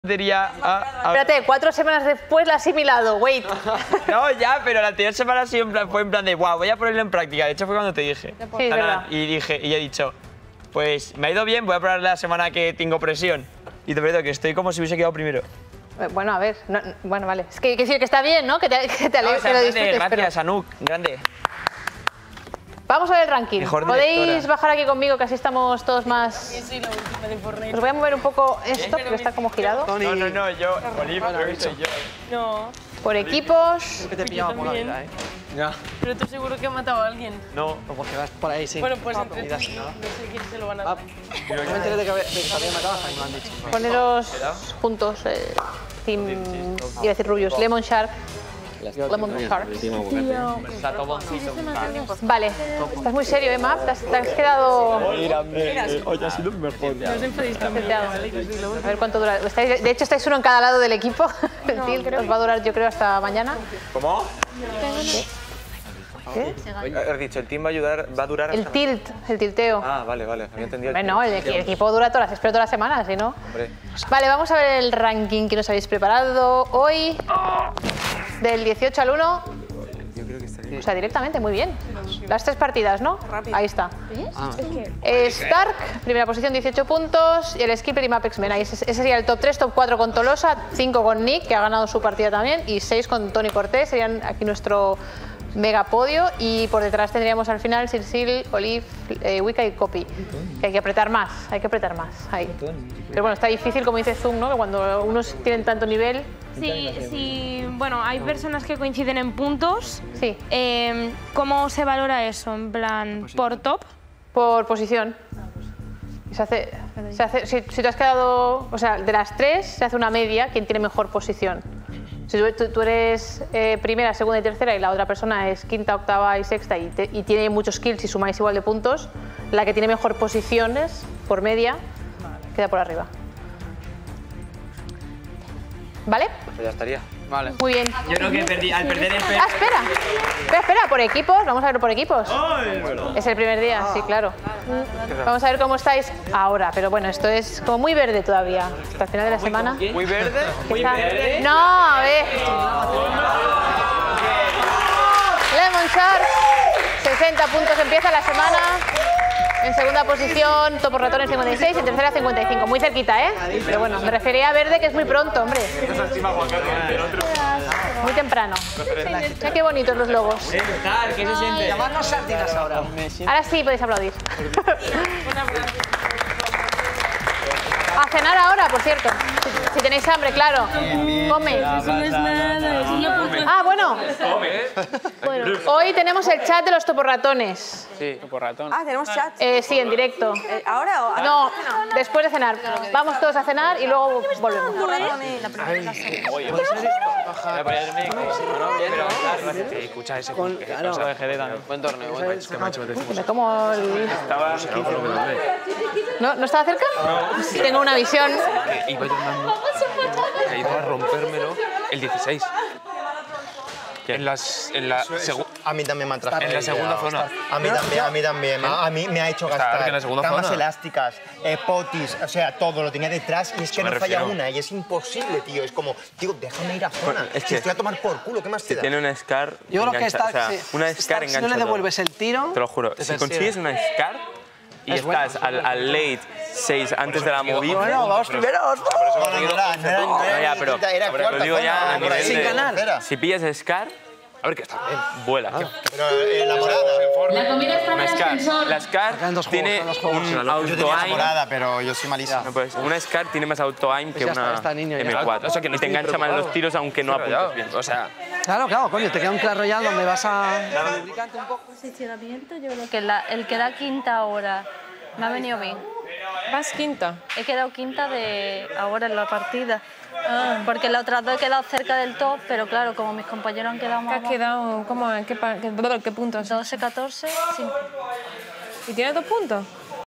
Espérate, 4 semanas después la has asimilado, wait. No, ya, pero la anterior semana sí fue en plan de, wow, voy a ponerlo en práctica. De hecho, fue cuando te dije. Sí, es verdad. Y he dicho, pues me ha ido bien, voy a probar la semana que tengo presión. Y te prometo que estoy como si hubiese quedado primero. Bueno, a ver, bueno, vale. Es que decir que está bien, ¿no? Que te alegres, que lo disfrutes. Gracias, Anuk, grande. Vamos a ver el ranking. Mejor ¿Podéis directora. bajar aquí conmigo, que así estamos todos más...? Sí, soy la última de Fortnite. Os voy a mover un poco esto, que está como girado. No, yo, Oliva, soy yo. No, Por equipos. Que te pillaba por la también. vida, Ya. pero tú seguro que has matado a alguien. No. No, porque vas por ahí, sí. Bueno, pues entre Y tú das y yo, nada. no sé quién se lo van a dar. Yo me enteré de que te había matado, me lo han dicho. Poneros juntos. Team... Iba a decir Rubius. Lemon Shark. Lemon Shark. Vale. Estás muy serio, Emma. Te has quedado... Hoy ha sido el mejor. No os enfadéis también, Seteado. ¿vale? Que soy la última. A ver cuánto dura. De hecho, estáis uno en cada lado del equipo. El tilt os va a durar, yo creo, hasta mañana. ¿Cómo? ¿Qué? Has dicho, el team va a durar El hasta... tilt, el tilteo. Ah, vale, había entendido. Bueno, el equipo dura todas las semanas, ¿sí no? Hombre. Vale, vamos a ver el ranking que nos habéis preparado hoy. Del 18 al 1. Yo creo que estaría... O sea, directamente, muy bien. Las 3 partidas, ¿no? Ahí está. Stark, primera posición, 18 puntos. Y el Skipper y Mapex Men. Ahí ese sería el top 3, top 4 con Tolosa, 5 con Nick, que ha ganado su partida también, y 6 con Tony Cortés. Serían aquí nuestro mega podio. Y por detrás tendríamos al final Sirsil, Olive, Wicca y Copy. Que hay que apretar más, Ahí. Pero bueno, está difícil, como dice Zoom, ¿no? Que cuando unos tienen tanto nivel... Sí, bueno, hay personas que coinciden en puntos. Sí. ¿Cómo se valora eso? En plan, ¿por top? Por posición. Se hace, si te has quedado, o sea, de las 3 se hace una media, quién tiene mejor posición. Si tú eres primera, segunda y tercera y la otra persona es quinta, octava y sexta y tiene muchos kills y sumáis igual de puntos, la que tiene mejor posiciones por media queda por arriba. ¿Vale? Pues ya estaría. Vale. Muy bien. Yo creo que al perder el Ah, espera, por equipos, vamos a verlo por equipos. Es el primer día, sí, claro. Vamos a ver cómo estáis ahora, pero bueno, esto es como muy verde todavía, hasta el final de la semana. ¿Muy verde? ¿Muy Está- verde? No, a ver. Lemon Shark, 60 puntos, empieza la semana. En segunda posición, Topo Ratón en 56, en tercera 55. Muy cerquita, ¿eh? Pero bueno, me refería a verde, que es muy pronto, hombre. Muy temprano. Mira qué bonitos los logos. ¿Qué se siente? Llamarnos sardinas ahora. Ahora sí podéis aplaudir. A cenar ahora, por cierto. Si tenéis hambre, claro. Come. Eso no es nada, eso no... Ah, bueno. Hoy tenemos el chat de los toporratones. Sí, por ratón. Ah, tenemos chat. Sí, en directo. ¿Ahora o No, después de cenar. Vamos todos a cenar y luego volvemos. Escucha ese. Claro. Buen torneo, buen torneo. Me como el... ¿No estaba cerca? No. Tengo una visión. Iba llamando. Ha ido a rompérmelo el 16. En la A mí también me han en la segunda zona. A mí también. A mí me ha hecho Claro, gastar que en la segunda ramas zona. elásticas, potis, o sea, todo lo tenía detrás y es que me no falla refiero. una y es imposible, tío. Es como, tío, déjame ir a zona. Es Si que- estoy a tomar por culo, ¿qué más te da? Tiene una Scar. Yo creo que engancha- Stark, o sea, sí. una Scar Stark, si no engancha le todo. devuelves el tiro... Te lo juro. te Si persigue. consigues una Scar y Es bueno. estás al late 6 antes de la movida. Bueno, vamos primeros. No ya, pero era lo cuarta digo ya zona, a por ahí, nivel Sin de- ganar. tercera. Si pillas Scar, A ver, que está bien. vuela. Pero la morada. La comida está en el Una Scar. ascensor. La Scar Quedan dos juegos, tiene quedan dos juegos. un Yo tenía la auto-aim. morada, pero yo soy malísimo. No, pues, una Scar tiene más auto-aim que ya está, una está niño ya. M4. O sea, que no y te estoy engancha más preocupado. los tiros aunque no apuntes bien. O sea, Claro, coño, te queda un Clash Royale donde vas a... dedicarte un poco. Posicionamiento, yo creo que el que da quinta ahora me ha venido bien. ¿Vas quinta? He quedado quinta de ahora en la partida. Porque las otras dos he quedado cerca del top, pero claro, como mis compañeros han quedado ¿Qué más has quedado? ¿Cómo? ¿Qué puntos? 12, 14, 5. ¿Y tienes 2 puntos?